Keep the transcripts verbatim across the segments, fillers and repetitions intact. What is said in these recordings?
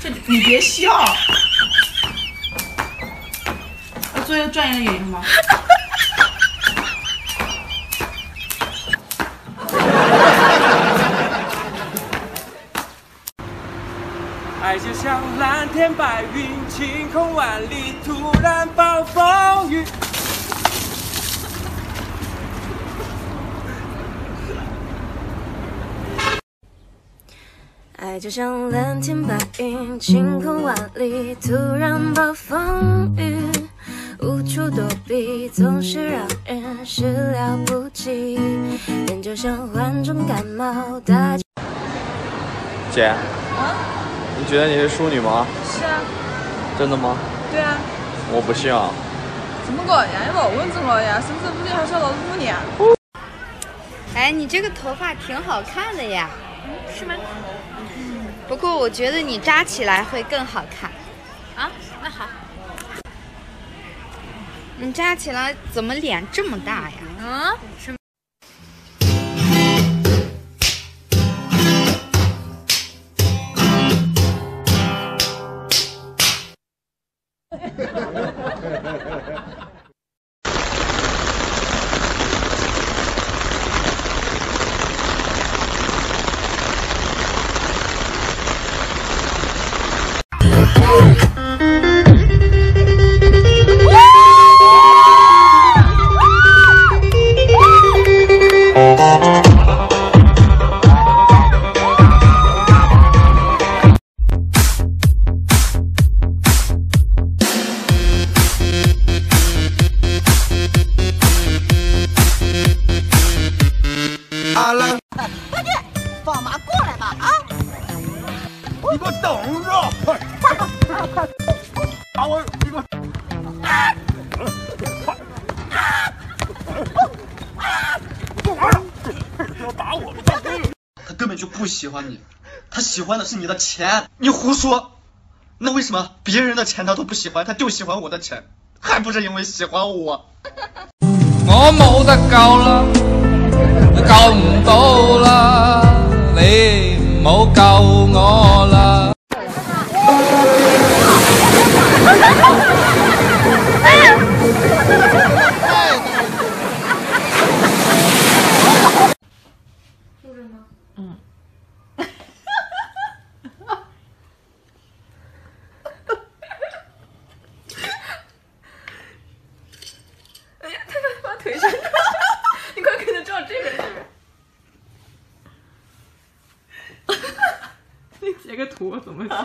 这你别笑。要做一个专业的演员吗？ 爱就像蓝天白云，晴空万里，突然暴风雨。 爱就像蓝天白云，晴空万里，突然暴风雨，无处躲避，总是让人始料不及。人就像患重感冒，大姐，啊？你觉得你是淑女吗？ 是啊。 真的吗？ 对啊。 我不信啊。 怎么个呀？你老问着了呀？是不是不信还是要老子问你啊？ 哎，你这个头发挺好看的呀。 嗯，是吗？ 嗯。不过我觉得你扎起来会更好看。 啊，那好。 你扎起来怎么脸这么大呀？ 啊？是吗？ 快点，放马过来吧！啊！ 你给我等着！快快快快！打我！你给我！啊！快！不玩了！不要打我！ 他根本就不喜欢你，他喜欢的是你的钱。你胡说！那为什么别人的钱他都不喜欢，他就喜欢我的钱？还不是因为喜欢我？ 我冇得救啦！救唔到啦，你唔好救我啦！ 录着呢。嗯。哎呀，他把把腿伸出来。你快给他照这个是不是？你截个图怎么截？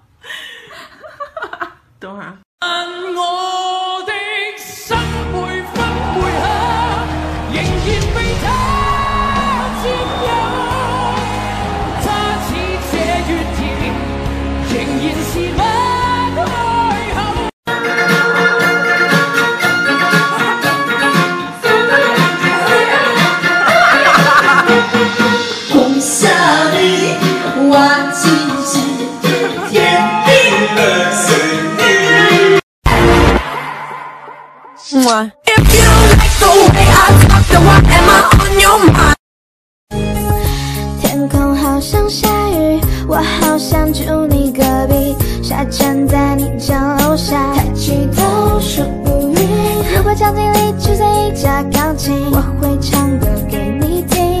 等会儿啊。我的心每分每刻仍然被他佔有，他似這月甜，仍然是不開口。 红霞里挖几只天地的水鱼。If you like the way I talk, then why am I on your mind？ 天空好像下雨，我好想住你隔壁，傻站在你家楼下，抬起头说不语。如果场景里只剩一架钢琴，我会唱歌给你听。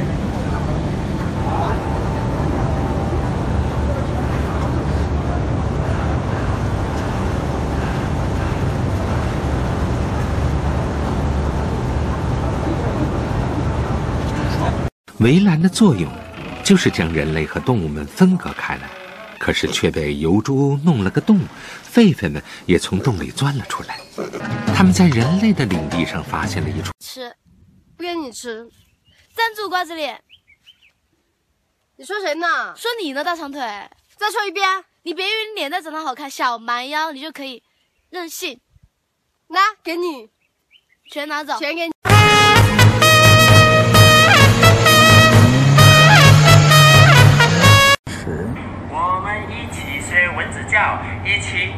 围栏的作用就是将人类和动物们分隔开来，可是却被疣猪弄了个洞，狒狒们也从洞里钻了出来。他们在人类的领地上发现了一处吃，不给你吃，站住瓜子脸！你说谁呢？说你呢，大长腿！再说一遍，你别以为你脸蛋长得好看，小蛮腰你就可以任性。拿，给你，全拿走，全给你。 我们一起学蚊子叫，一起。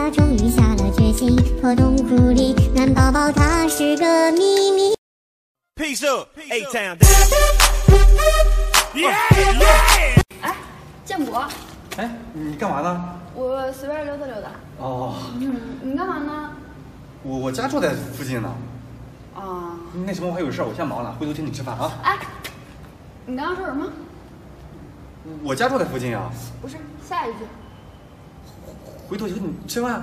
他终于下了决心，破洞库里暖宝宝他是个秘密。 Peace up, A-Town. 哎，建国， 哎，你干嘛呢？ 我随便溜达溜达。 哦， 嗯，你干嘛呢？ 我我家住在附近呢。 啊。 那什么，我还有事，我先忙了，回头请你吃饭啊。 哎，你刚刚说什么？ 我家住在附近啊。 不是，下一句。 回头请你吃饭。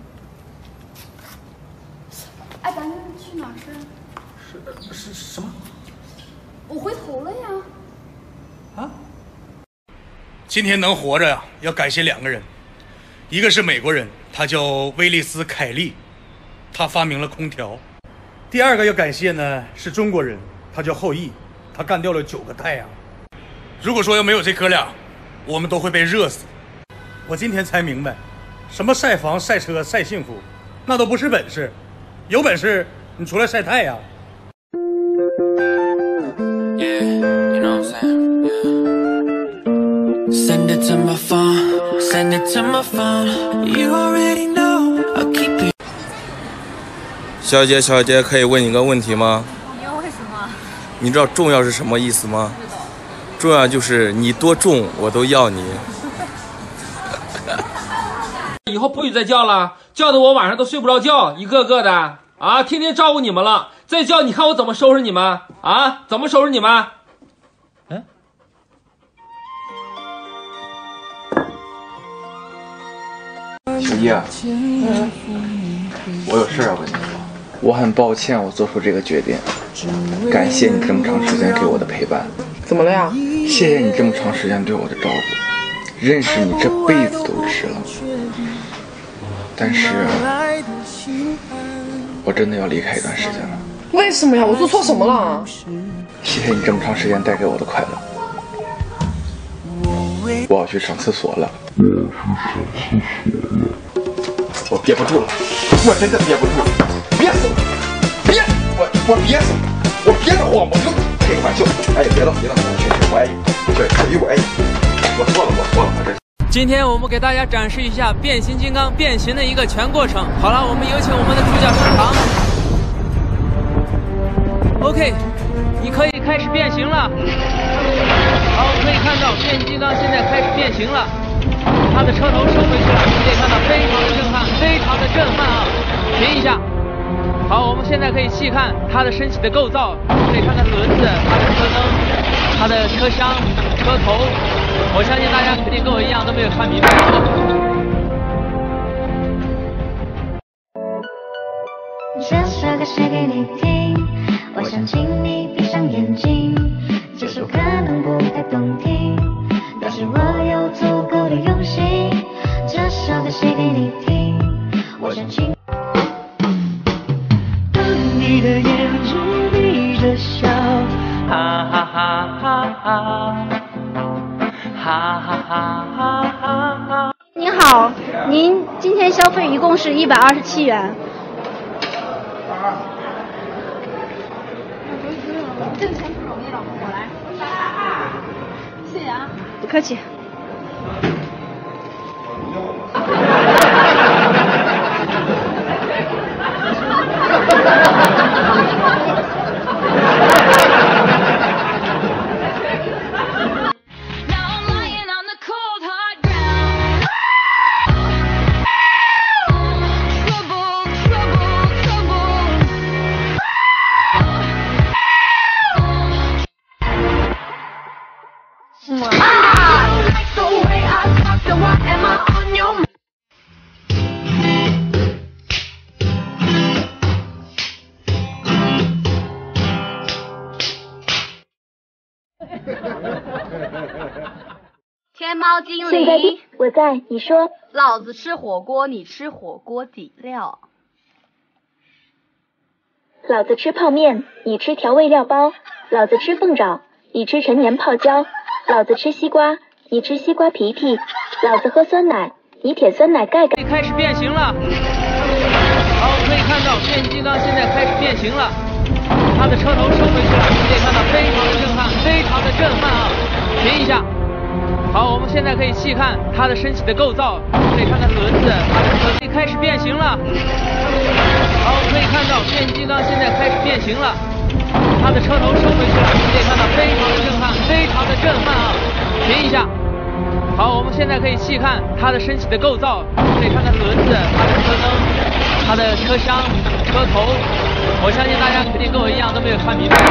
哎，咱们去哪儿吃？ 是是什么？ 我回头了呀。 啊？ 今天能活着呀，要感谢两个人，一个是美国人，他叫威利斯·凯利，他发明了空调；第二个要感谢呢是中国人，他叫后羿，他干掉了九个太阳。如果说要没有这哥俩，我们都会被热死。我今天才明白，什么晒房、晒车、晒幸福，那都不是本事，有本事你出来晒太阳。 Send it to my phone, send it to my phone. You already know, I'll keep it. 小姐，小姐，可以问你个问题吗？ 你要问什么？ 你知道重要是什么意思吗？重要就是你多重我都要你。 以后不许再叫了，叫的我晚上都睡不着觉，一个个的啊，天天照顾你们了，再叫你看我怎么收拾你们啊？怎么收拾你们？嗯。 小叶，嗯，我有事要跟你说。我很抱歉，我做出这个决定。感谢你这么长时间给我的陪伴。 怎么了呀？ 谢谢你这么长时间对我的照顾，认识你这辈子都值了。但是，我真的要离开一段时间了。 为什么呀？我做错什么了？ 谢谢你这么长时间带给我的快乐。我要去上厕所了。我憋不住了，我真的憋不住了，憋死我！憋，我我憋死，我憋得慌，我就开个玩笑。哎，别了别了，确实我爱你，对，小鱼我爱你，我错了我错了，我真。 今天我们给大家展示一下变形金刚变形的一个全过程。好了，我们有请我们的主角上场。OK， 你可以开始变形了。好，我们可以看到变形金刚现在开始变形了，它的车头收回去了，你可以看到非常的震撼，非常的震撼啊！停一下。好，我们现在可以细看它的身体的构造，可以看到轮子、它的车灯、它的车厢、车头。我相信大家肯定跟我一样都没有看明白。 这首歌写给你听，我想请你闭上眼睛。这首歌能不太动听，但是我有足够的用心。这首歌写给你听，我想请。 当你的眼睛闭着笑，哈哈哈哈哈。哈哈哈哈哈哈！ 您好，您今天消费一共是一百二十七元。挣钱不容易，老婆，我来。谢谢啊，不客气。天猫精灵， 我在，你说。 老子吃火锅，你吃火锅底料。 老子吃泡面，你吃调味料包。老子吃凤爪，你吃陈年泡椒。老子吃西瓜，你吃西瓜皮皮。老子喝酸奶，你舔酸奶盖盖。 开始变形了。好，我们可以看到变形金刚现在开始变形了，它的车头收回去了，你可以看到非常的震撼，非常的震撼啊！停一下。好，我们现在可以细看它的身体的构造，可以看到轮子、它的车。 开始变形了。好，我们可以看到变形金刚现在开始变形了，它的车头收回去了，你可以看到非常的震撼，非常的震撼啊！停一下。好，我们现在可以细看它的身体的构造，可以看看轮子、它的车灯、它的车厢、车头。我相信大家肯定跟我一样都没有看明白。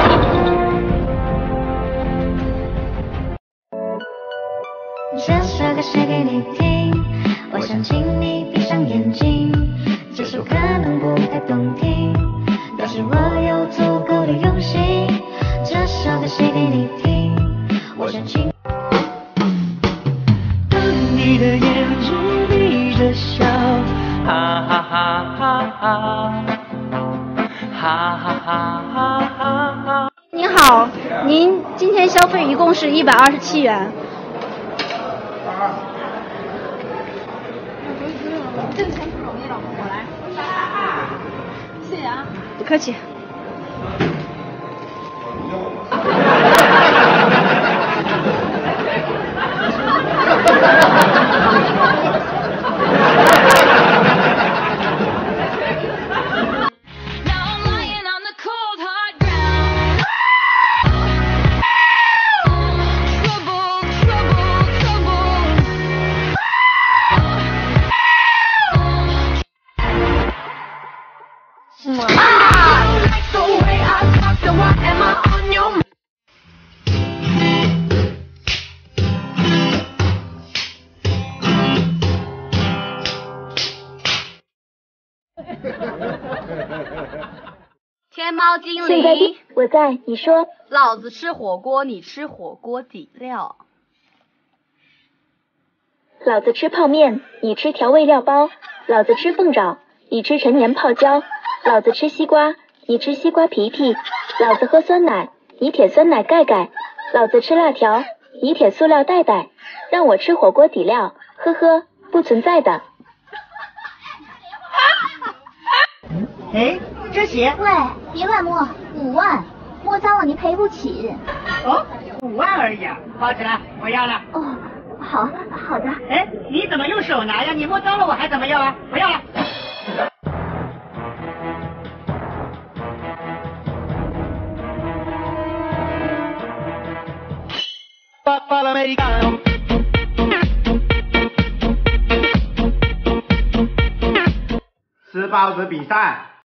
这首歌写给你听，我想请你闭上眼睛。这首可能不太动听，但是我有足够的用心。这首歌写给你听，我想请。 你的眼睛眯着笑，哈哈哈哈哈，哈哈哈哈哈。 您好，您今天消费一共是一百二十七元。挣钱不容易，老公，我来。谢谢啊，不客气。 天猫精现在灵， 我在，你说。 老子吃火锅，你吃火锅底料。 老子吃泡面，你吃调味料包；老子吃凤爪，你吃陈年泡椒；老子吃西瓜，你吃西瓜皮皮；老子喝酸奶，你舔酸奶盖盖；老子吃辣条，你舔塑料袋袋。让我吃火锅底料，呵呵，不存在的。 哎，这鞋， 喂，别乱摸，五万，摸脏了你赔不起。 哦，五万而已啊，包起来，我要了。 哦，好，好的。 哎，你怎么用手拿呀？你摸脏了我还怎么要啊？不要了。 吃包子比赛。